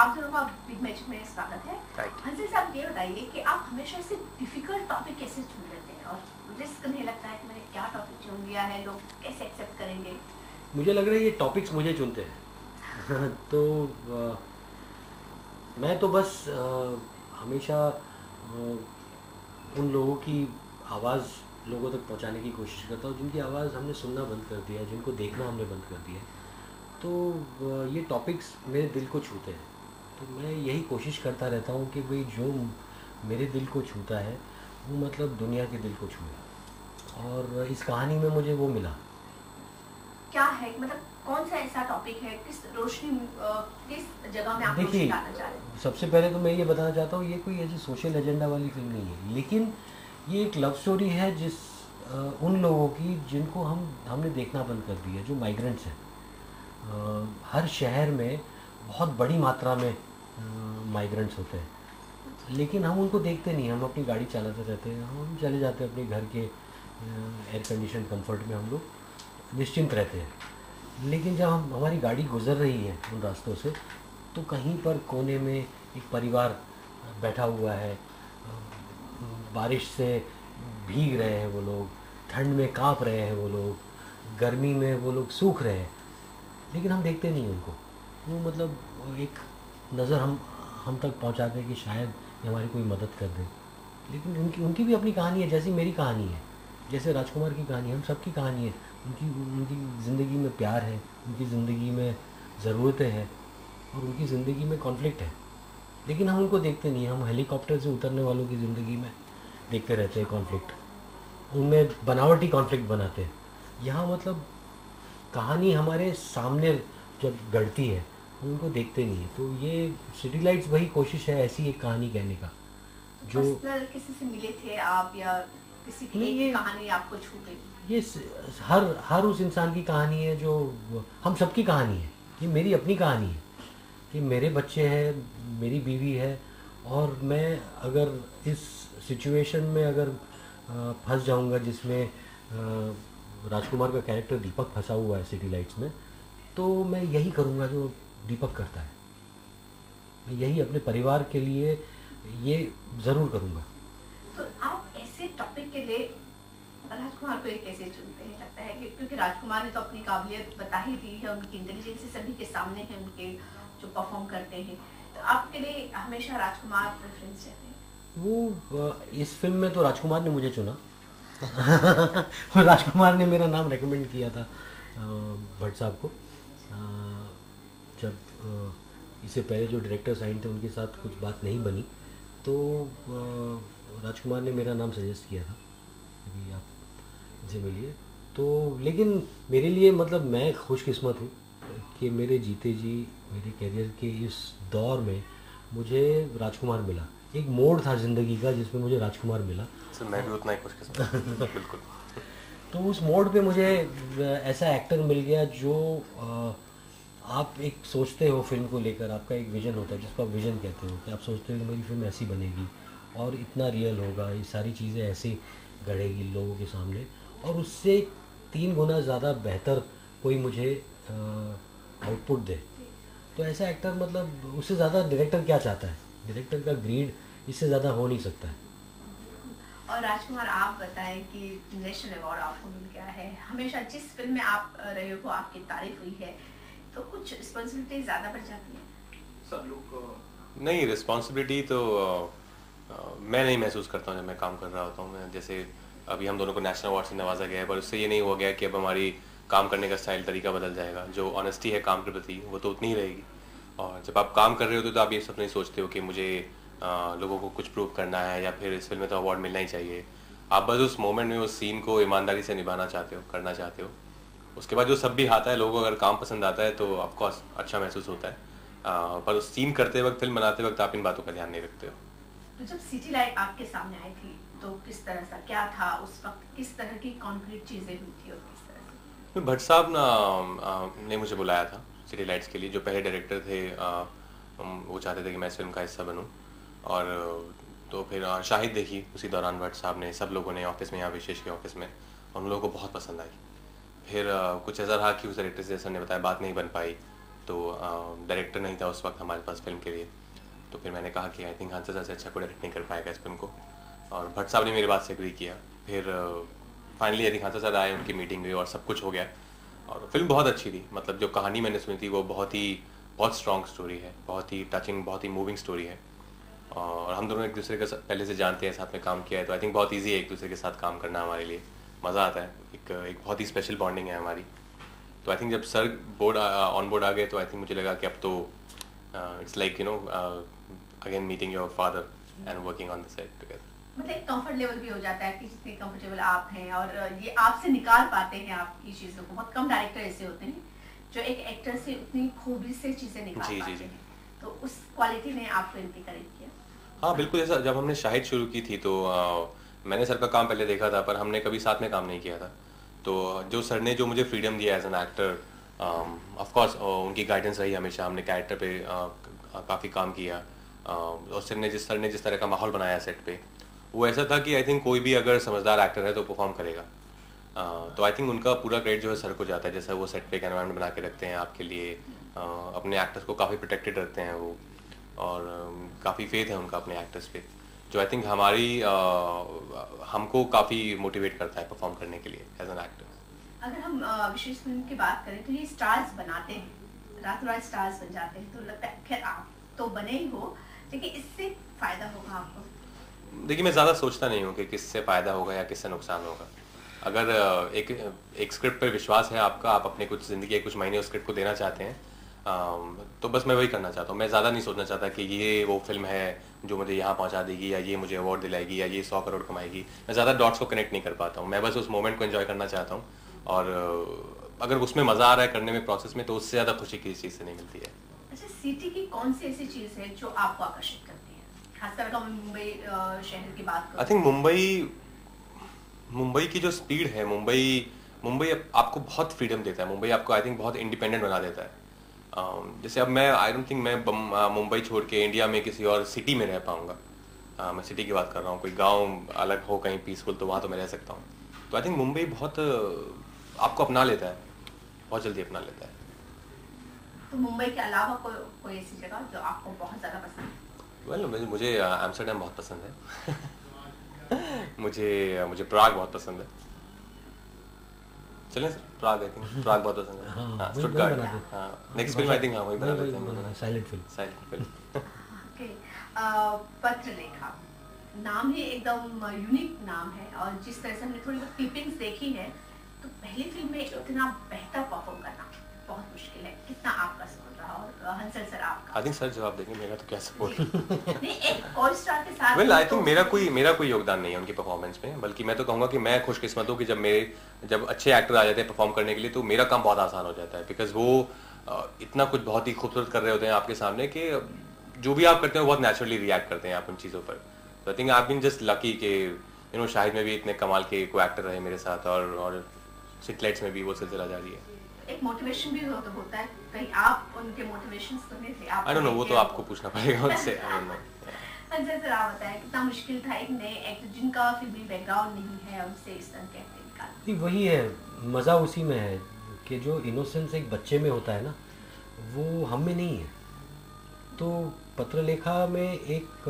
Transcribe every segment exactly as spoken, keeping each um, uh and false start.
आप दोनों का बिग मैजिक में स्वागत है। हंसी साहब ये बताइए कि आप हमेशा ऐसे डिफिकल्ट टॉपिक कैसे चुन लेते हैं और रिस्क नहीं लगता है कि मैंने क्या टॉपिक चुन लिया है, लोग कैसे एक्सेप्ट करेंगे? मुझे लग रहा है ये टॉपिक्स मुझे चुनते हैं तो आ, मैं तो बस आ, हमेशा आ, उन लोगों की आवाज़ लोगों तक पहुंचाने की कोशिश करता हूँ जिनकी आवाज़ हमने सुनना बंद कर दिया है, जिनको देखना हमने बंद कर दिया है। तो ये टॉपिक्स मेरे दिल को छूते हैं, तो मैं यही कोशिश करता रहता हूँ कि भाई जो मेरे दिल को छूता है वो मतलब दुनिया के दिल को छूए, और इस कहानी में मुझे वो मिला। क्या है, मतलब कौन सा ऐसा टॉपिक है, किस रोशनी किस जगह में आप रोशनी डालना चाह रहे हैं? सबसे पहले तो मैं ये बताना चाहता हूँ, ये कोई ऐसी सोशल एजेंडा वाली फिल्म नहीं है, लेकिन ये एक लव स्टोरी है जिस आ, उन लोगों की जिनको हम हमने देखना बंद कर दिया, जो माइग्रेंट्स हैं। हर शहर में बहुत बड़ी मात्रा में माइग्रेंट्स होते हैं, लेकिन हम उनको देखते नहीं, हम अपनी गाड़ी चलाते रहते हैं, हम चले जाते हैं अपने घर के एयर कंडीशन कंफर्ट में, हम लोग निश्चिंत रहते हैं। लेकिन जब हम हमारी गाड़ी गुजर रही है उन रास्तों से, तो कहीं पर कोने में एक परिवार बैठा हुआ है, बारिश से भीग रहे हैं वो लोग, ठंड में कांप रहे हैं वो लोग, गर्मी में वो लोग सूख रहे हैं, लेकिन हम देखते नहीं उनको। वो मतलब एक नज़र हम हम तक पहुंचाते हैं कि शायद ये हमारी कोई मदद कर दे, लेकिन उनकी उनकी भी अपनी कहानी है, जैसी मेरी कहानी है, जैसे राजकुमार की कहानी है, हम सबकी कहानी है। उनकी उनकी ज़िंदगी में प्यार है, उनकी ज़िंदगी में ज़रूरतें हैं, और उनकी ज़िंदगी में कॉन्फ्लिक्ट है, लेकिन हम उनको देखते नहीं। हम हेलीकॉप्टर से उतरने वालों की ज़िंदगी में देखते रहते हैं कॉन्फ्लिक्ट, उनमें बनावटी कॉन्फ्लिक्ट बनाते हैं। यहाँ मतलब कहानी हमारे सामने जब गढ़ती है, हम उनको देखते नहीं है। तो ये सिटी लाइट्स वही कोशिश है ऐसी एक कहानी कहने का। जो किसी से मिले थे आप या किसी की एक कहानी आपको छू गई? ये हर हर उस इंसान की कहानी है, जो हम सबकी कहानी है। ये मेरी अपनी कहानी है कि मेरे बच्चे हैं, मेरी बीवी है, और मैं अगर इस सिचुएशन में अगर फंस जाऊंगा जिसमें राजकुमार का कैरेक्टर दीपक फंसा हुआ है सिटी लाइट्स में, तो मैं यही करूंगा जो दीपक करता है। मैं यही अपने परिवार के लिए ये ज़रूर करूंगा। तो आप ऐसे टॉपिक के लिए राजकुमार को कैसे चुनते हैं? लगता है कि क्योंकि राजकुमार ने तो अपनी काबिलियत बता ही दी है, उनकी इंटेलिजेंस सभी के सामने है, उनके जो परफॉर्म करते हैं, तो आपके लिए हमेशा राजकुमार प्रेफरेंस रहते हैं? वो इस फिल्म में तो राजकुमार ने मुझे चुना राजकुमार ने मेरा नाम रेकमेंड किया था भट्ट साहब को। जब इससे पहले जो डायरेक्टर साइन थे उनके साथ कुछ बात नहीं बनी, तो राजकुमार ने मेरा नाम सजेस्ट किया था कि आप इनसे मिलिए। तो लेकिन मेरे लिए मतलब मैं खुशकिस्मत हूँ कि मेरे जीते जी मेरे करियर के इस दौर में मुझे राजकुमार मिला। एक मोड़ था ज़िंदगी का जिसमें मुझे राजकुमार मिला। सर मैं भी उतना ही खुशकिस्मत बिल्कुल। तो उस मोड़ पे मुझे ऐसा एक्टर मिल गया जो आप एक सोचते हो फिल्म को लेकर, आपका एक विज़न होता है जिसको आप विज़न कहते हो, कि आप सोचते हो कि मेरी फिल्म ऐसी बनेगी और इतना रियल होगा, ये सारी चीज़ें ऐसी गढ़ेगी लोगों के सामने, और उससे तीन गुना ज़्यादा बेहतर कोई मुझे आउटपुट दे। तो ऐसा एक्टर मतलब उससे ज़्यादा डायरेक्टर क्या चाहता है? डायरेक्टर का ग्रीड इससे ज़्यादा हो नहीं सकता है। और राजकुमार आप बताएं कि नेशनल अवार्ड आपको मिल गया है, हमेशा जिस फिल्म में आप रहे हो आपकी तारीफ हुई है, तो कुछ रिस्पॉन्सिबिलिटी ज़्यादा बढ़ जाती है? सब लोग नहीं, रिस्पॉन्सिबिलिटी तो आ, मैं नहीं महसूस करता हूँ जब मैं काम कर रहा होता हूँ। मैं जैसे अभी हम दोनों को नेशनल अवार्ड से नवाजा गया है, पर उससे ये नहीं हो गया कि अब हमारी काम करने का स्टाइल तरीका बदल जाएगा। जो ऑनेस्टी है काम के प्रति वो तो उतनी ही रहेगी। और जब आप काम कर रहे होते हो तो आप ये सब नहीं सोचते हो कि मुझे आ, लोगों को कुछ प्रूव करना है या फिर इस फिल्म में तो अवार्ड मिलना ही चाहिए। आप बस उस मोमेंट में उस सीन को ईमानदारी से निभाना चाहते हो, करना चाहते हो। उसके बाद जो सब भी आता है, लोगों को अगर काम पसंद आता है तो ऑफकोर्स अच्छा महसूस होता है, आ, पर उस सीन करते वक्त, फिल्म बनाते वक्त आप इन बातों का ध्यान नहीं रखते हो। तो जब सिटी लाइट आपके सामने आई थी तो किस तरह सा क्या था उस वक्त, किस तरह की कॉन्क्रीट चीज़ें हुई थी और किस तरह से? भट्ट साहब ना ने मुझे बुलाया था सिटी लाइट्स के लिए। जो पहले डायरेक्टर थे आ, वो चाहते थे कि मैं इस फिल्म का हिस्सा बनूं, और तो फिर शाहिद देखी उसी दौरान भट्ट साहब ने, सब लोगों ने ऑफिस में, यहाँ विशेष के ऑफिस में, उन लोगों को बहुत पसंद आई। फिर आ, कुछ ऐसा रहा कि उस डायरेक्टर से, सर ने बताया, बात नहीं बन पाई, तो डायरेक्टर नहीं था उस वक्त हमारे पास फिल्म के लिए, तो फिर मैंने कहा कि आई थिंक हंसा सर से अच्छा कोई डायरेक्ट नहीं कर पाएगा इस फिल्म को, और भट्ट साहब ने मेरी बात से एग्री किया। फिर finally I think Hansa sir आए, उनकी मीटिंग हुई और सब कुछ हो गया, और फिल्म बहुत अच्छी थी। मतलब जो कहानी मैंने सुनी थी वो बहुत ही बहुत स्ट्रॉन्ग स्टोरी है, बहुत ही टचिंग, बहुत ही मूविंग स्टोरी है, और हम दोनों एक दूसरे के पहले से जानते हैं, साथ में काम किया है, तो आई थिंक बहुत ईजी है एक दूसरे के साथ काम करना हमारे लिए, मज़ा आता है, एक एक बहुत ही स्पेशल बॉन्डिंग है हमारी। तो आई थिंक जब सर बोर्ड ऑन बोर्ड आ गए तो आई थिंक मुझे लगा कि अब तो it's like you know again meeting your father and working on the set together. मतलब एक कंफर्ट लेवल भी हो जाता है कि जितने कंफर्टेबल आप हैं और ये आपसे निकाल पाते हैं आपकी चीज़ों को। बहुत कम डायरेक्टर ऐसे होते हैं जो एक एक्टर से उतनी खूबी से चीज़ें निकाल जी, पाते जी, जी। हैं, तो उस क्वालिटी ने आपको इनकी करेक्ट किया। हाँ बिल्कुल, ऐसा जब हमने शाहिद शुरू की थी तो आ, मैंने सर का काम पहले देखा था, पर हमने कभी साथ में काम नहीं किया था। तो जो सर ने जो मुझे फ्रीडम दिया as an actor, of course उनकी गाइडेंस रही हमेशा, हमने कैरेक्टर पे काफ़ी काम किया, आ, और सर ने जिस सर ने जिस तरह का माहौल बनाया सेट पे, वो ऐसा था कि आई थिंक कोई भी अगर समझदार एक्टर है तो परफॉर्म करेगा। आ, तो आई थिंक उनका पूरा क्रेडिट जो है सर को जाता है, जैसा वो सेट पे एक एनवायरनमेंट बना के रखते हैं आपके लिए, आ, अपने एक्टर्स को काफ़ी प्रोटेक्टेड रखते हैं वो, और काफ़ी फेथ है उनका अपने एक्टर्स पे, जो आई थिंक हमारी आ, हमको काफ़ी मोटिवेट करता है परफॉर्म करने के लिए एज एन एक्टर। अगर हम अ, विशेष फिल्म की बात करें तो ये स्टार्स बनाते हैं, रातों रात स्टार्स बन जाते हैं, तो लगता है खैर आप तो बने ही हो, लेकिन इससे फायदा होगा आपको? देखिए, मैं ज़्यादा सोचता नहीं हूँ कि किससे फ़ायदा होगा या किससे नुकसान होगा। अगर अ, एक एक स्क्रिप्ट पर विश्वास है आपका, आप अपने कुछ ज़िंदगी के कुछ महीने उस स्क्रिप्ट को देना चाहते हैं, अम, तो बस मैं वही करना चाहता हूँ। मैं ज़्यादा नहीं सोचना चाहता कि ये वो फिल्म है जो मुझे यहाँ पहुँचा देगी, या ये मुझे अवार्ड दिलाएगी, या ये सौ करोड़ कमाएगी। मैं ज़्यादा डॉट्स को कनेक्ट नहीं कर पाता हूँ, मैं बस उस मोमेंट को एंजॉय करना चाहता हूँ, और अ, अगर उसमें मज़ा आ रहा है करने में, प्रोसेस में, तो उससे ज़्यादा खुशी किसी चीज़ से नहीं मिलती है। अच्छा, सिटी की कौन सी ऐसी चीज़ है जो आपको आकर्षित करती है? खासकर अगर हम मुंबई अ, शहर की बात आई करें। थिंक मुंबई मुंबई की जो स्पीड है, मुंबई मुंबई आप- आपको बहुत फ्रीडम देता है। मुंबई आपको आई थिंक बहुत इंडिपेंडेंट बना देता है। अम, जैसे अब मैं आई डोंट थिंक मैं बम- अ, मुंबई छोड़ के इंडिया में किसी और सिटी में रह पाऊंगा। अ, मैं सिटी की बात कर रहा हूँ, कोई गांव अलग हो कहीं पीसफुल, तो वहाँ तो मैं रह सकता हूँ। तो आई थिंक मुंबई बहुत अ, आपको अपना लेता है, बहुत जल्दी अपना लेता है। तो मुंबई के अलावा कोई कोई ऐसी जगह जो आपको बहुत ज़्यादा पसंद है? वेल well, मुझे एम्स्टर्डम बहुत पसंद है। मुझे मुझे प्राग बहुत पसंद है। चलें सर, प्राग, आई थिंक प्राग बहुत पसंद है। हाँ, हाँ, वही- स्टुटगार्ट। वही बना दे। हाँ, नेक्स्ट फिल्म आई थिंक हाँ वही बना वही- देते हैं। वही- silent film. Silent film. Okay, uh, Patralekha नाम ही एकदम यूनिक नाम है, और जिस तरह से हमने थोड़ी बहुत क्लिपिंग्स देखी है, तो पहली फिल्म में इतना बेहतर परफॉर्म करना बहुत मुश्किल है। कितना आपका सपोर्ट रहा, और हंसल सर आपका? आई थिंक सर जवाब देंगे, मेरा तो क्या सपोर्ट। नहीं, एक को स्टार के साथ। वेल आई तो- थिंक मेरा कोई मेरा कोई योगदान नहीं है उनकी परफॉर्मेंस में, बल्कि मैं तो कहूँगा कि मैं खुशकिस्मत हूँ कि जब मेरे जब अच्छे एक्टर आ जाते हैं परफॉर्म करने के लिए, तो मेरा काम बहुत आसान हो जाता है, बिकॉज वो अ, इतना कुछ बहुत ही खूबसूरत कर रहे होते हैं आपके सामने कि जो भी आप करते हैं वो बहुत नेचुरली रिएक्ट करते हैं आप उन चीज़ों पर। तो I think I been just lucky कि यू नो शाहिद में भी इतने कमाल के कोई एक्टर रहे मेरे साथ, और और सिटलाइट्स में भी वो सिलसिला जारी है। एक मोटिवेशन भी हो, तो होता है कहीं आप उनके मोटिवेशंस तो नहीं थे आप? आई डोंट नो, वो तो आपको पूछना पड़ेगा उनसे। I don't know. अच्छा सर, आप बताएं कितना मुश्किल था एक नए एक्टर जिनका फिल्मी बैकग्राउंड नहीं है, उनसे इस तरह के एक्टिंग निकालना? नहीं, वही है, मज़ा उसी में है कि जो इनोसेंस एक बच्चे में होता है ना, वो हम में नहीं है। तो पत्रलेखा में एक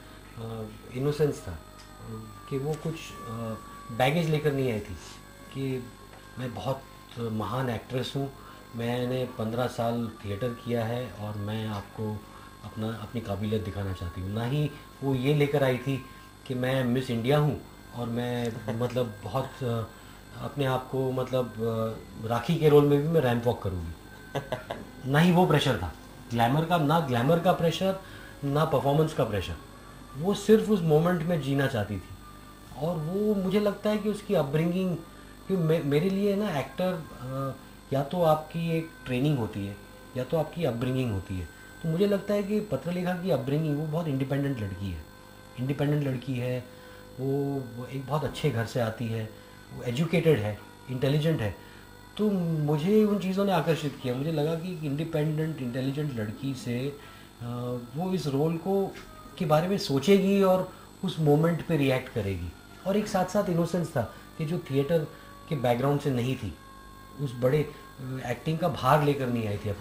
इनोसेंस था कि वो कुछ बैगेज लेकर नहीं आई थी कि मैं बहुत महान एक्ट्रेस हूँ, मैंने पंद्रह साल थिएटर किया है और मैं आपको अपना अपनी काबिलियत दिखाना चाहती हूँ। ना ही वो ये लेकर आई थी कि मैं मिस इंडिया हूँ और मैं मतलब बहुत अ, अपने आप को मतलब अ, राखी के रोल में भी मैं रैंप वॉक करूँगी। ना ही वो प्रेशर था ग्लैमर का, ना ग्लैमर का प्रेशर, ना परफॉर्मेंस का प्रेशर। वो सिर्फ उस मोमेंट में जीना चाहती थी, और वो मुझे लगता है कि उसकी अपब्रिंगिंग, कि मे, मेरे लिए ना एक्टर या तो आपकी एक ट्रेनिंग होती है या तो आपकी अपब्रिंगिंग होती है। तो मुझे लगता है कि पत्रलेखा की अपब्रिंगिंग, वो बहुत इंडिपेंडेंट लड़की है, इंडिपेंडेंट लड़की है, वो, वो एक बहुत अच्छे घर से आती है, वो एजुकेटेड है, इंटेलिजेंट है। तो मुझे उन चीज़ों ने आकर्षित किया। मुझे लगा कि इंडिपेंडेंट इंटेलिजेंट लड़की से आ, वो इस रोल को के बारे में सोचेगी और उस मोमेंट पे रिएक्ट करेगी। और एक साथ साथ इनोसेंस था कि जो थिएटर के बैकग्राउंड से नहीं थी, उस बड़े एक्टिंग का भार लेकर नहीं आई थी अपने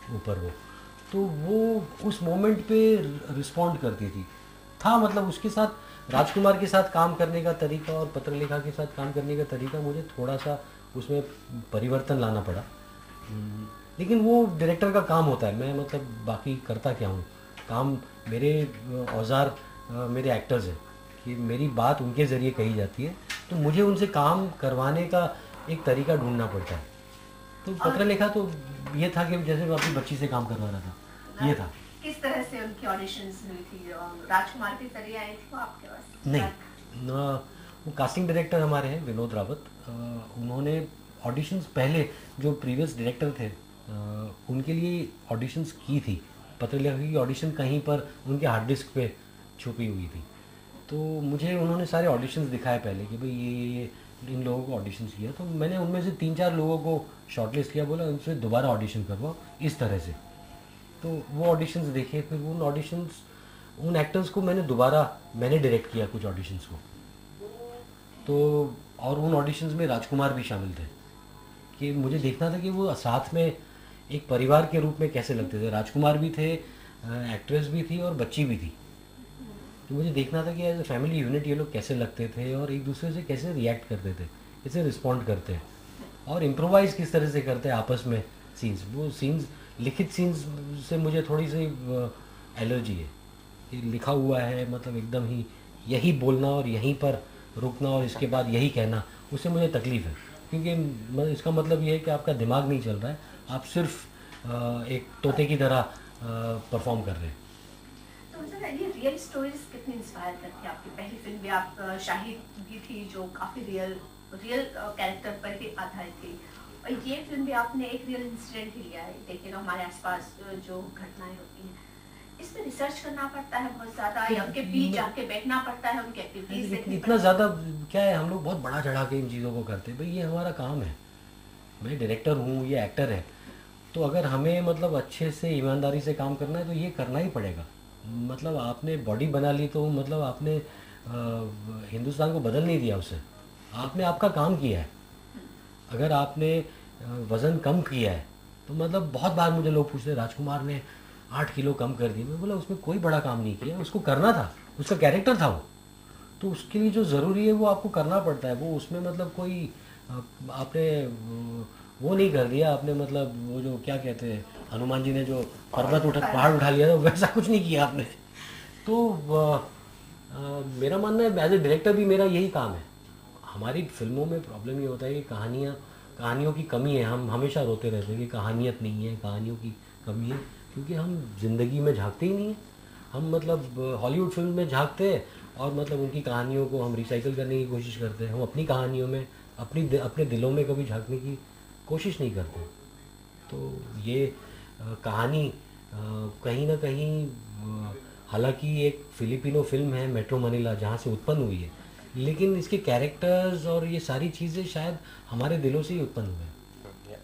ऊपर वो, तो वो उस मोमेंट पे रिस्पॉन्ड करती थी। था मतलब उसके साथ राजकुमार के साथ काम करने का तरीका और पत्रलेखा के साथ काम करने का तरीका मुझे थोड़ा सा उसमें परिवर्तन लाना पड़ा। हम्म, लेकिन वो डायरेक्टर का काम होता है, मैं मतलब बाकी करता क्या हूँ, काम मेरे औजार मेरे एक्टर्स हैं कि मेरी बात उनके ज़रिए कही जाती है, तो मुझे उनसे काम करवाने का एक तरीका ढूंढना पड़ता है। तो पत्रलेखा तो ये था कि जैसे मैं अपनी बच्ची से काम करवा रहा था, ये था। किस तरह से उनकी ऑडिशंस हुई थी? राजकुमार के जरिए आई थी वो आपके पास? नहीं ना, वो कास्टिंग डायरेक्टर हमारे हैं विनोद रावत, उन्होंने ऑडिशंस पहले जो प्रीवियस डायरेक्टर थे आ, उनके लिए ऑडिशंस की थी। पत्रलेखा की ऑडिशन कहीं पर उनके हार्ड डिस्क पे छुपी हुई थी, तो मुझे उन्होंने सारे ऑडिशंस दिखाए पहले कि भाई ये ये ये इन लोगों को ऑडिशंस किया, तो मैंने उनमें से तीन चार लोगों को शॉर्टलिस्ट किया, बोला उनसे दोबारा ऑडिशन करवाओ इस तरह से। तो वो ऑडिशंस देखे, फिर उन ऑडिशंस उन एक्टर्स को मैंने दोबारा मैंने डायरेक्ट किया कुछ ऑडिशंस को, तो और उन ऑडिशंस में राजकुमार भी शामिल थे कि मुझे देखना था कि वो साथ में एक परिवार के रूप में कैसे लगते थे। राजकुमार भी थे, एक्ट्रेस भी थी और बच्ची भी थी, तो मुझे देखना था कि एज ए फैमिली यूनिट ये लोग कैसे लगते थे और एक दूसरे से कैसे रिएक्ट करते थे, कैसे रिस्पॉन्ड करते हैं और इम्प्रोवाइज किस तरह से करते हैं आपस में सीन्स। वो सीन्स लिखित सीन्स से मुझे थोड़ी सी एलर्जी है कि लिखा हुआ है मतलब एकदम ही यही बोलना और यहीं पर रुकना और इसके बाद यही कहना, उससे मुझे तकलीफ़ है, क्योंकि इसका मतलब ये है कि आपका दिमाग नहीं चल रहा है, आप सिर्फ एक तोते की तरह परफॉर्म कर रहे हैं। तो मुझे ये रियल स्टोरीज कितनी इंस्पायर करती है? आपकी पहली फिल्म भी आप शाहिद भी थी जो काफ़ी रियल रियल कैरेक्टर पर ही आधारित थी, और ये फिल्म भी आपने एक रियल इंसिडेंट ही लिया है। देखिए ना हमारे आसपास जो घटनाएं होती हैं, इसमें रिसर्च करना पड़ता है बहुत ज़्यादा, या उनके बीच जाके बैठना पड़ता है, उनके एक्टिविटीज देखनी। इतना ज़्यादा क्या है, हम लोग बहुत बड़ा चढ़ा के इन चीज़ों को करते हैं। भाई ये हमारा काम है, मैं डायरेक्टर हूँ, ये एक्टर है, तो अगर हमें मतलब अच्छे से ईमानदारी से काम करना है तो ये करना ही पड़ेगा। मतलब आपने बॉडी बना ली तो मतलब आपने आ, हिंदुस्तान को बदल नहीं दिया उससे, आपने आपका काम किया है। अगर आपने वज़न कम किया है तो मतलब बहुत बार मुझे लोग पूछते हैं राजकुमार ने आठ किलो कम कर दिए, मैं बोला उसमें कोई बड़ा काम नहीं किया, उसको करना था, उसका कैरेक्टर था वो, तो उसके लिए जो ज़रूरी है वो आपको करना पड़ता है। वो उसमें मतलब कोई आपने वो नहीं कर दिया, आपने मतलब वो जो क्या कहते हैं हनुमान जी ने जो पर्वत उठा पहाड़ उठा लिया था, वैसा कुछ नहीं किया आपने। तो आ, आ, मेरा मानना है एज ए डायरेक्टर भी मेरा यही काम है। हमारी फिल्मों में प्रॉब्लम ये होता है कि कहानियाँ कहानियों की कमी है, हम हमेशा रोते रहते हैं कि कहानियत नहीं है, कहानियों की कमी है, क्योंकि हम ज़िंदगी में झांकते ही नहीं हैं। हम मतलब हॉलीवुड फिल्म में झांकते हैं और मतलब उनकी कहानियों को हम रिसाइकिल करने की कोशिश करते हैं, हम अपनी कहानियों में अपनी अपने दिलों में कभी झांकने की कोशिश नहीं करते। तो ये आ, कहानी आ, कहीं ना कहीं हालांकि एक फिलिपिनो फिल्म है मेट्रो मनीला जहाँ से उत्पन्न हुई है, लेकिन इसके कैरेक्टर्स और ये सारी चीज़ें शायद हमारे दिलों से ही उत्पन्न हुए हैं।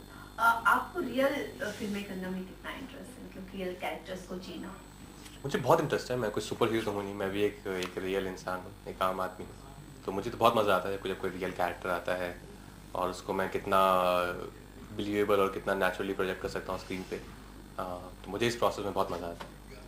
आपको रियल फिल्में करने में कितना इंटरेस्ट है, मतलब रियल कैरेक्टर्स को जीना? मुझे बहुत इंटरेस्ट है। मैं कोई सुपर हीरो तो हूँ नहीं, मैं भी एक एक रियल इंसान हूँ, एक आम आदमी हूँ। तो मुझे तो बहुत मज़ा आता है जब कोई रियल कैरेक्टर आता है और उसको मैं कितना बिलीवेबल और कितना नेचुरली प्रोजेक्ट कर सकता हूँ स्क्रीन पे। तो मुझे इस प्रोसेस में बहुत मज़ा आता है।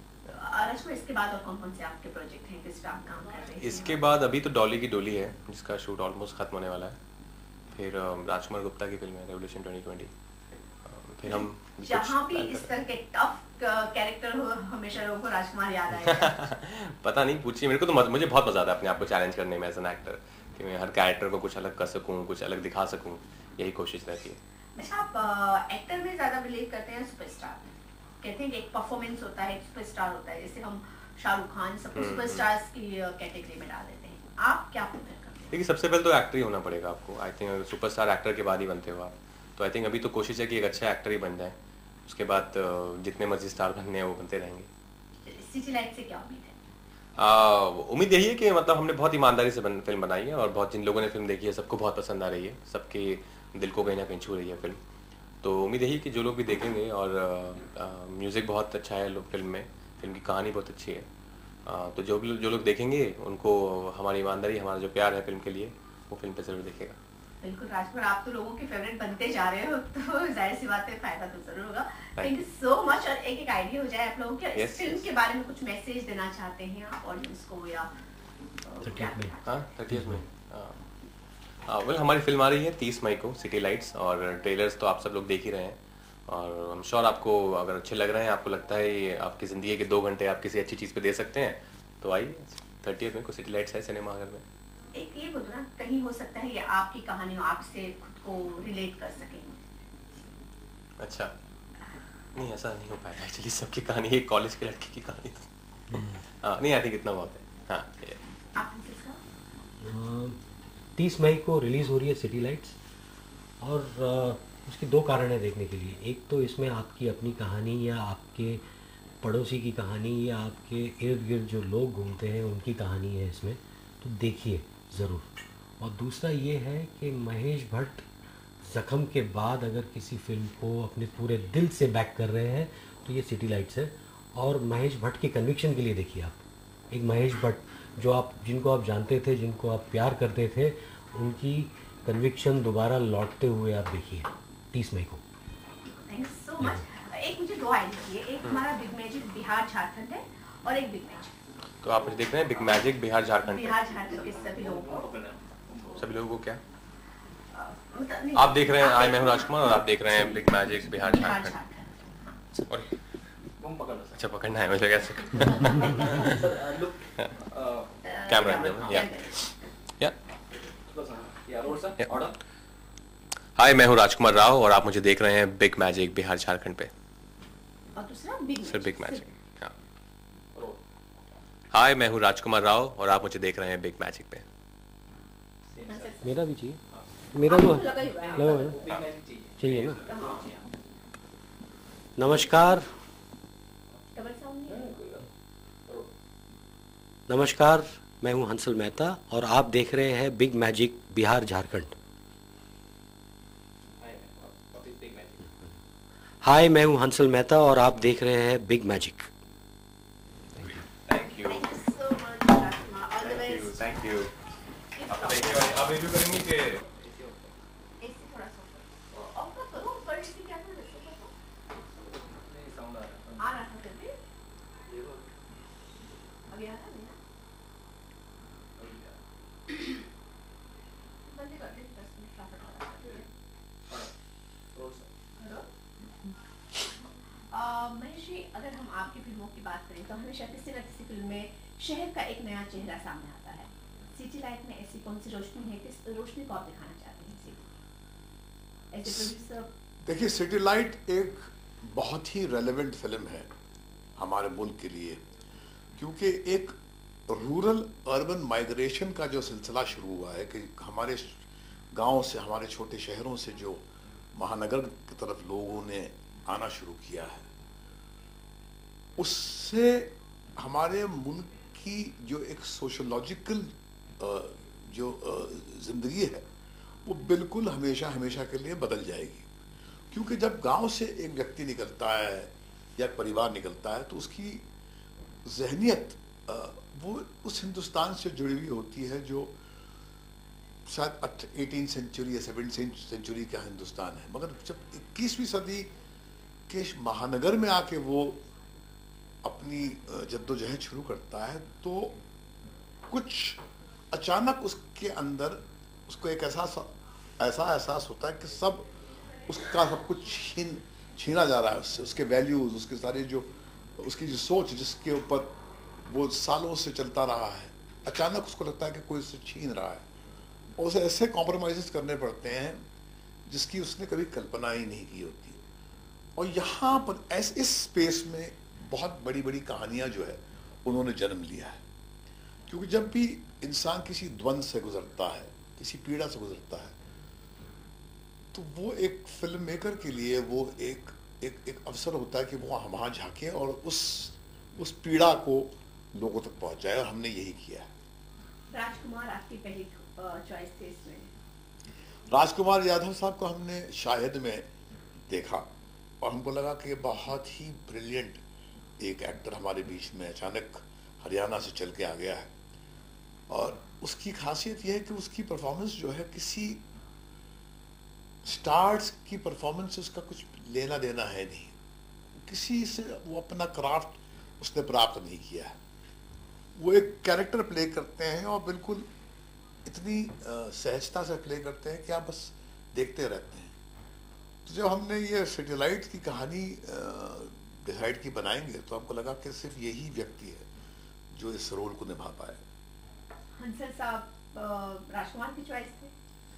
इसके बाद और कौन कौन से आपके प्रोजेक्ट हैं, किस पे आप काम कर रहे हैं? इसके बाद अभी तो डॉली की डोली है जिसका शूट ऑलमोस्ट खत्म होने वाला है। फिर राजकुमार गुप्ता की फिल्म है रेवोल्यूशन ट्वेंटी ट्वेंटी। फिर हम जहाँ भी इस तरह के टफ कैरेक्टर हो हमेशा लोगों को राजकुमार याद आएगा। पता नहीं, पूछिए मेरे को। तो मज, मुझे बहुत मजा आता है अपने आप को चैलेंज करने में एज एन एक्टर, कि मैं हर कैरेक्टर को कुछ अलग कर सकूं, कुछ अलग दिखा सकूं, यही कोशिश रहती है। अच्छा, आप एक्टर में ज्यादा बिलीव करते हैं सुपरस्टार में? कहते हैं कि एक परफॉर्मेंस होता है, एक सुपरस्टार होता है, जैसे हम शाहरुख खान सबको सुपरस्टार्स की कैटेगरी में डाल देते हैं, आप क्या प्रेफर करते हैं? देखिए, सबसे पहले तो एक्टर ही होना पड़ेगा आपको। आई थिंक सुपरस्टार एक्टर के बाद ही बनते हो आप। तो आई थिंक अभी तो कोशिश है कि एक अच्छा एक्टर ही बन जाए, उसके बाद जितने मर्जी स्टार बनने हैं वो बनते रहेंगे। सिटी लाइट से क्या उम्मीद है? उम्मीद यही है कि मतलब हमने बहुत ईमानदारी से बन, फिल्म बनाई है और बहुत जिन लोगों ने फिल्म देखी है सबको बहुत पसंद आ रही है, सबके दिल को कहीं ना कहीं छू रही है फिल्म। तो उम्मीद यही कि जो लोग भी देखेंगे, और म्यूज़िक बहुत अच्छा है लोग फिल्म में, फिल्म की कहानी बहुत अच्छी है, आ, तो जो भी जो लोग देखेंगे उनको हमारी ईमानदारी, हमारा जो प्यार है फिल्म के लिए, वो फिल्म पे जरूर देखेगा। बिल्कुल राजकुमार, आप तो लोगों के फेवरेट बनते जा रहे हो, तो जाहिर सी बात है फायदा तो जरूर होगा। Thank you so much. और एक एक आइडिया हो जाए आप लोगों के, इस फिल्म के बारे में कुछ मैसेज देना चाहते हैं आप ऑडियंस को या हाँ थर्टियथ में वेल हमारी फिल्म आ रही है तीस मई को, सिटी लाइट्स, और ट्रेलर्स तो आप सब लोग देख ही रहे हैं और आई एम श्योर आपको अगर अच्छे लग रहे हैं, आपको लगता है ये आपकी ज़िंदगी के दो घंटे आप किसी अच्छी चीज़ पे दे सकते हैं, तो आइए थर्टियथ में को सिटी लाइट्स है सिनेमाघर में। एक ये बोलो ना, कहीं हो सकता है ये आपकी कहानी हो, आपसे खुद को रिलेट कर सकें। अच्छा नहीं ऐसा नहीं हो पाएगा एक्चुअली, सबकी कहानी एक कॉलेज के लड़के की कहानी हाँ नहीं आई थिंक इतना बहुत है। हाँ तीस मई को रिलीज़ हो रही है सिटी लाइट्स और uh, उसके दो कारण है देखने के लिए। एक तो इसमें आपकी अपनी कहानी या आपके पड़ोसी की कहानी या आपके इर्द गिर्द जो लोग घूमते हैं उनकी कहानी है इसमें, तो देखिए ज़रूर। और दूसरा ये है कि महेश भट्ट ज़ख्म के बाद अगर किसी फिल्म को अपने पूरे दिल से बैक कर रहे हैं तो ये सिटी लाइट्स है। और महेश भट्ट के कन्विक्शन के लिए देखिए आप, एक महेश भट्ट जो आप जिनको आप जानते थे, जिनको आप प्यार करते थे, उनकी कन्विक्शन दोबारा लौटते हुए आप देखिए तीस मई को। Thank you so much. एक मुझे दो आइडिया दिए, एक हमारा बिग मैजिक बिहार झारखंड है और एक बिग मैजिक, तो आप मुझे देख रहे हैं बिग मैजिक बिहार झारखंड। बिहार झारखंड के सभी लोगों को, सभी लोगों को क्या मतलब आप देख रहे हैं? आई मैं हूं राजकुमार और आप देख रहे हैं बिग मैजिक बिहार झारखंड। और अच्छा पकड़ना है मुझे कैसे? कैमरा या या हाय मैं हूं राजकुमार राव और आप मुझे देख रहे हैं बिग मैजिक बिहार झारखंड पे। और दूसरा बिग सिर्फ बिग मैजिक। हाय मैं हूं राजकुमार राव और आप मुझे देख रहे हैं बिग मैजिक पे। मेरा भी चाहिए, मेरा तो लगा ही हुआ है। लगा हुआ है। चाहिए ना। नमस्कार डबल साउंड नहीं है। नमस्कार, मैं हूं हंसल मेहता और आप देख रहे हैं big magic Bihar Jharkhand. Hi मैं हूं हंसल मेहता और आप देख रहे हैं big magic. Thank you Thank you so much, Rashma. All the thank you best. Thank you. आप देखिए आप रिव्यू करेंगे कि ऐसे थोड़ा सा ऊपर। और क्या करो, ऊपर से क्या करो, वैसे करो। आ रहा था फिर भी? अभी आ रहा नहीं ना? बंद कर दे, दस मिनट का फटाफट कर दे। हेलो? अ, महेश जी, अगर हम आपकी फिल्मों की बात करें तो हमेशा किसी न किसी फिल्म में शहर का एक नया चेहरा सामने आता है। सिटी लाइट में ऐसी कौन सी रोशनी है, किस रोशनी को आप दिखाना चाहते हैं एज ए प्रोड्यूसर? देखिए सिटी लाइट एक बहुत ही रेलेवेंट फिल्म है हमारे मुल्क के लिए, क्योंकि एक रूरल अर्बन माइग्रेशन का जो सिलसिला शुरू हुआ है कि हमारे गांव से, हमारे छोटे शहरों से जो महानगर की तरफ लोगों ने आना शुरू किया है, उससे हमारे मुल्क की जो एक सोशोलॉजिकल जो ज़िंदगी है वो बिल्कुल हमेशा हमेशा के लिए बदल जाएगी। क्योंकि जब गांव से एक व्यक्ति निकलता है या परिवार निकलता है तो उसकी जहनियत वो उस हिंदुस्तान से जुड़ी हुई होती है जो शायद एटीन सेंचुरी या सेवनटीन सेंचुरी का हिंदुस्तान है। मगर जब इक्कीसवीं सदी के महानगर में आके वो अपनी जद्दोजहद शुरू करता है तो कुछ अचानक उसके अंदर उसको एक ऐसा ऐसा एहसास होता है कि सब उसका सब कुछ छीन छीना जा रहा है उससे, उसके वैल्यूज़, उसके सारे जो उसकी जो सोच जिसके ऊपर वो सालों से चलता रहा है, अचानक उसको लगता है कि कोई उससे छीन रहा है और उसे ऐसे कॉम्प्रोमाइज़ करने पड़ते हैं जिसकी उसने कभी कल्पना ही नहीं की होती। और यहाँ पर ऐस इस स्पेस में बहुत बड़ी बड़ी कहानियाँ जो है उन्होंने जन्म लिया है। क्योंकि जब भी इंसान किसी द्वंद्व से गुजरता है, किसी पीड़ा से गुजरता है, तो वो एक फिल्म मेकर के लिए वो एक एक एक अवसर होता है कि वो वहाँ झांके और उस उस पीड़ा को लोगों तक पहुँचाए, और हमने यही किया है। राजकुमार आपकी पहली चॉइस थी इसमें? राजकुमार यादव साहब को हमने शाहिद में देखा और हमको लगा कि बहुत ही ब्रिलियंट एक एक्टर हमारे बीच में अचानक हरियाणा से चल के आ गया है। और उसकी खासियत यह है कि उसकी परफॉर्मेंस जो है किसी स्टार्स की परफॉर्मेंसेस का कुछ लेना देना है नहीं, किसी से वो अपना क्राफ्ट उसने प्राप्त नहीं किया है, वो एक कैरेक्टर प्ले करते हैं और बिल्कुल इतनी अ, सहजता से प्ले करते हैं कि आप बस देखते रहते हैं। तो जब हमने ये सैटेलाइट की कहानी डिसाइड की बनाएंगे तो हमको लगा कि सिर्फ यही व्यक्ति है जो इस रोल को निभा पाए। हंसल साहब अ, राजकुमार की चॉइस थे।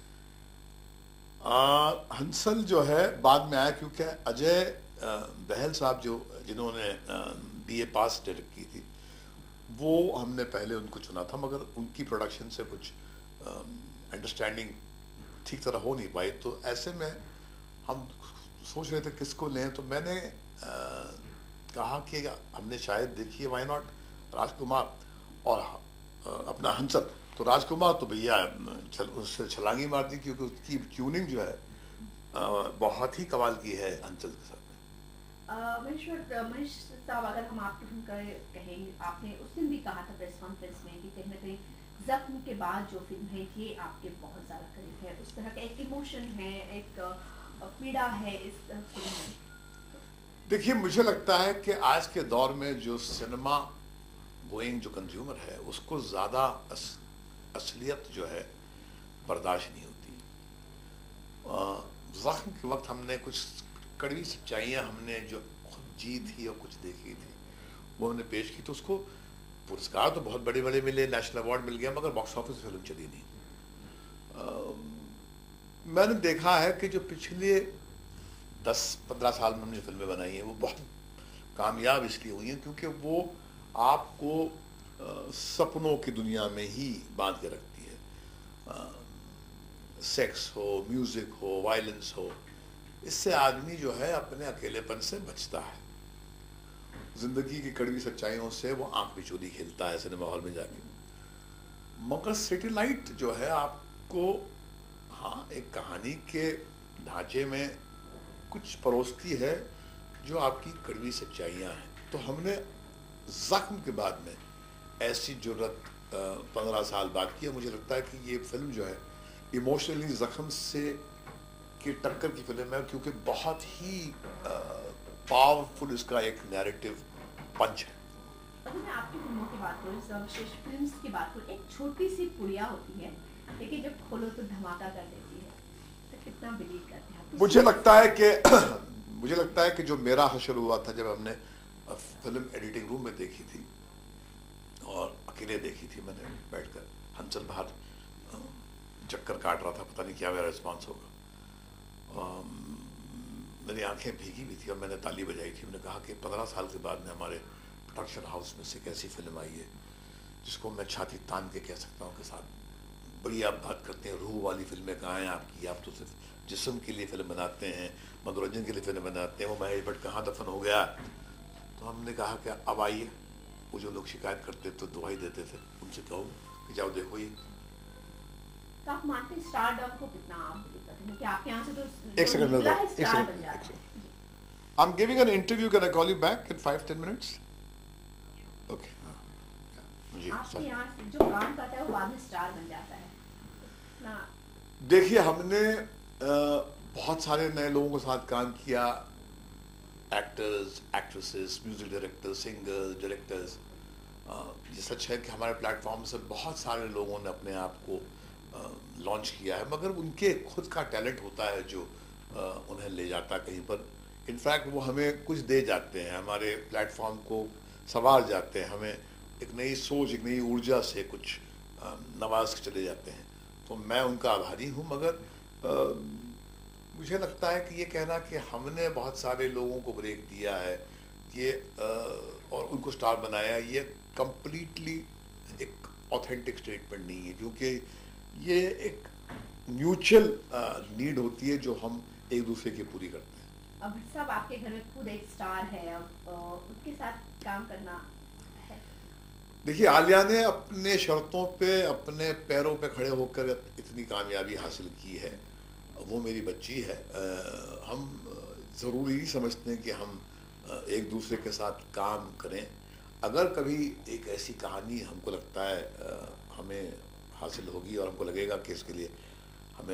आ, हंसल जो है बाद में आया, क्योंकि अजय आ, बहल साहब जो जिन्होंने बीए पास डायरेक्ट की थी, वो हमने पहले उनको चुना था, मगर उनकी प्रोडक्शन से कुछ अंडरस्टैंडिंग ठीक तरह हो नहीं पाई। तो ऐसे में हम सोच रहे थे किसको लें, तो मैंने आ, कहा कि हमने शायद देखिए वाई नॉट राजकुमार और आ, अपना हंसल। तो राजकुमार तो भैया चल, उससे छलांगी मार दी, क्योंकि उसकी ट्यूनिंग जो है आ, बहुत ही कमाल की है हंसल के साथ। महेश्वर महेश साहब, अगर हम आपकी फिल्म का कहेंगे, आपने उस दिन भी कहा था प्रेस कॉन्फ्रेंस में कि कहीं ना कहीं जख्म के बाद जो फिल्म है ये आपके बहुत ज़्यादा करीब है, उस तरह का एक इमोशन है, एक पीड़ा है इस फिल्म में। देखिए, मुझे लगता है कि आज के दौर में जो सिनेमा गोइंग जो कंज्यूमर है उसको ज़्यादा अस, असलियत जो है बर्दाश्त नहीं होती। जख्म के वक्त हमने कुछ कड़वी सच्चाइयाँ हमने जो खुद जी थी और कुछ देखी थी वो हमने पेश की, तो उसको पुरस्कार तो बहुत बड़े बड़े मिले, नेशनल अवार्ड मिल गया, मगर बॉक्स ऑफिस फिल्म चली नहीं। आ, मैंने देखा है कि जो पिछले दस पंद्रह साल में हमने फिल्में बनाई हैं वो बहुत कामयाब इसलिए हुई हैं क्योंकि वो आपको आ, सपनों की दुनिया में ही बांध के रखती है। आ, सेक्स हो, म्यूजिक हो, वायलेंस हो, इससे आदमी जो है अपने अकेलेपन से बचता है। जिंदगी की कड़वी सच्चाइयों से वो आंख बिचौली खेलता है सिनेमा हॉल में जाके। मगर सैटेलाइट जो है आपको हाँ एक कहानी के ढांचे में कुछ परोसती है जो आपकी कड़वी सच्चाइयाँ हैं। तो हमने जख्म के बाद में ऐसी जरूरत पंद्रह साल बाद की है। मुझे लगता है कि ये फिल्म जो है इमोशनली जख्म से की टक्कर की फिल्म है, क्योंकि बहुत ही पावरफुल इसका एक नैरेटिव पंच है। अगर मैं आपकी फिल्मों की बात करूँ, सर्वश्रेष्ठ फिल्म्स की बात करूँ, एक छोटी सी पुड़िया होती है लेकिन जब खोलो तो धमाका कर देती है, तो कितना बिलीव करते हैं? मुझे लगता है कि मुझे लगता है कि जो मेरा हशर हुआ था जब हमने फिल्म एडिटिंग रूम में देखी थी और अकेले देखी थी, मैंने बैठकर, हंसल बाहर चक्कर काट रहा था, पता नहीं क्या मेरा रिस्पॉन्स होगा। मेरी आंखें भीगी भी थी और मैंने ताली बजाई थी। मैंने कहा कि पंद्रह साल के बाद में हमारे प्रोडक्शन हाउस में से एक ऐसी फिल्म आई है जिसको मैं छाती तान के कह सकता हूँ कि साथ बड़ी आप बात करते हैं, रूह वाली फिल्में कहाँ हैं आपकी, आप तो सिर्फ जिस्म के लिए फिल्म बनाते हैं, मनोरंजन के लिए फिल्म बनाते हैं, वो महेश भट्ट कहाँ दफन हो गया। तो हमने कहा कि अब आइए, वो जो लोग शिकायत करते तो दुआई देते थे, उनसे कहो कि जाओ देखो ये। तो आप मानते हैं स्टारडम को कितना आप बिलीव करते हैं कि आपके यहाँ से तो एक सेकंड में एक स्टार बन जाता है। I am giving an interview, can I call you back in five ten minutes? Okay. जी आपके यहाँ से जो काम करता है वो बाद में स्टार बन जाता है ना? देखिए, हमने आ, बहुत सारे नए लोगों के साथ काम किया, actors, actresses, music directors, singers, directors. ये सच है कि हमारे प्लेटफॉर्म से बहुत सारे लोगों ने अपने आप को लॉन्च किया है, मगर उनके खुद का टैलेंट होता है जो आ, उन्हें ले जाता है कहीं पर। इनफैक्ट वो हमें कुछ दे जाते हैं, हमारे प्लेटफॉर्म को संवार जाते हैं, हमें एक नई सोच, एक नई ऊर्जा से कुछ आ, नवाज के चले जाते हैं। तो मैं उनका आभारी हूँ। मगर आ, मुझे लगता है कि ये कहना कि हमने बहुत सारे लोगों को ब्रेक दिया है ये आ, और उनको स्टार बनाया, ये कम्प्लीटली एक ऑथेंटिक स्टेटमेंट नहीं है, क्योंकि ये एक म्यूचुअल नीड होती है जो हम एक दूसरे की पूरी करते हैं। अब सब आपके घर में खुद एक स्टार है, अब उनके साथ काम करना है। देखिए, आलिया ने अपने शर्तों पे, अपने पैरों पे खड़े होकर इतनी कामयाबी हासिल की है। वो मेरी बच्ची है। आ, हम ज़रूरी नहीं समझते हैं कि हम एक दूसरे के साथ काम करें। अगर कभी एक ऐसी कहानी हमको लगता है आ, हमें हासिल होगी और हमको लगेगा कि इसके लिए हमें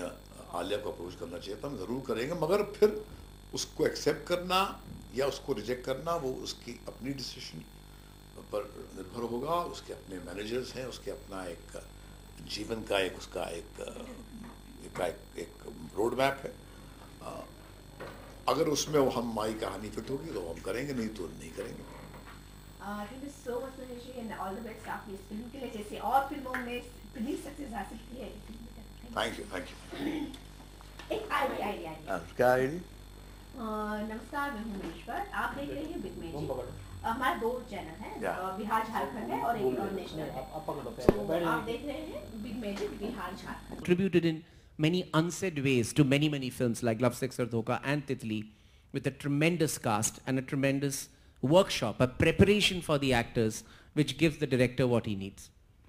आलिया को अप्रोच करना चाहिए तो हम ज़रूर करेंगे, मगर फिर उसको एक्सेप्ट करना या उसको रिजेक्ट करना वो उसकी अपनी डिसीजन पर निर्भर होगा। उसके अपने मैनेजर्स हैं, उसके अपना एक जीवन का एक उसका एक का एक, एक रोड मैप है। आ, अगर उसमें वो हम हमारी कहानी फिट होगी तो हम करेंगे, नहीं तो नहीं करेंगे। Thank you so much Manish ji and all the best आपकी इस फिल्म के लिए, जैसे और फिल्मों में इतनी सक्सेस हासिल की है। Thank you thank you. एक आईडी आईडी आईडी क्या आईडी? नमस्कार, मैं हूँ मनीश्वर, आप देख रहे हैं बिग मैजिक। हमारे दो चैनल हैं, बिहार झारखंड है और एक नेशनल है। तो आप देख रहे हैं big magic Bihar Jharkhand. Contributed in many unsaid ways to many many films like Love, Sex or Dhoka and Titli, with a tremendous cast and a tremendous workshop, a preparation for the actors which gives the director what he needs.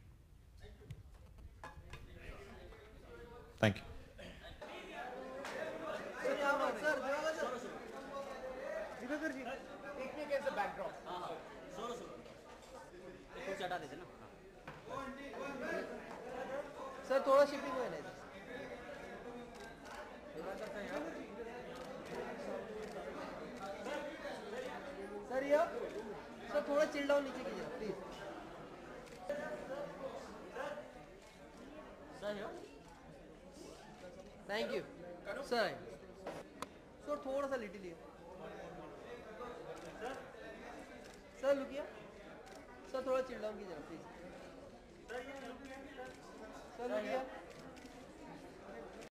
Thank you. Sir थोड़ा shipping में नहीं sir, ये sir थोड़ा chill down नीचे कीजिए please sir. Thank you sir. Sir थोड़ा सा little sir, लुकिए सर, थोड़ा चिल डाउन कीजिए प्लीज सर, लुकिए